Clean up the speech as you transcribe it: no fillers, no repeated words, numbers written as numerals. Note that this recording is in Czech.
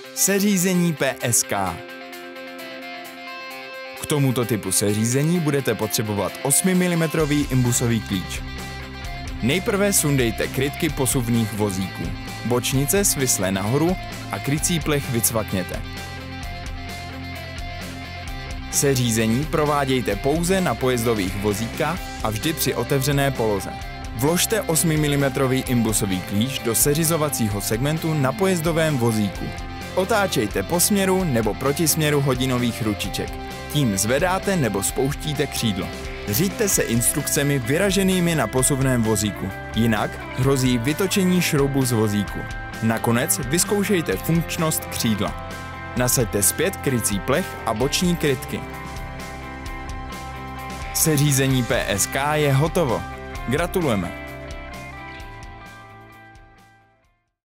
Seřízení PSK. K tomuto typu seřízení budete potřebovat 8 mm imbusový klíč. Nejprve sundejte krytky posuvných vozíků. Bočnice svislé nahoru a krycí plech vycvakněte. Seřízení provádějte pouze na pojezdových vozíkách a vždy při otevřené poloze. Vložte 8 mm imbusový klíč do seřizovacího segmentu na pojezdovém vozíku. Otáčejte po směru nebo proti směru hodinových ručiček. Tím zvedáte nebo spouštíte křídlo. Řiďte se instrukcemi vyraženými na posuvném vozíku, jinak hrozí vytočení šroubu z vozíku. Nakonec vyzkoušejte funkčnost křídla. Nasaďte zpět krycí plech a boční krytky. Seřízení PSK je hotovo. Gratulujeme!